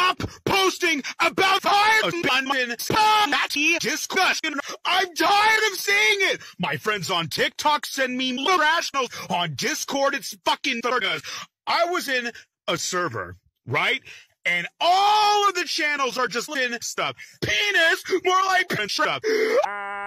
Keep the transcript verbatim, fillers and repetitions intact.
stop posting about Fire Emblem. Stop that discussion. I'm tired of seeing it. My friends on TikTok send me rationals. On Discord, it's fucking circus. I was in a server, right? And all of the channels are just in stuff. Penis, more like stuff.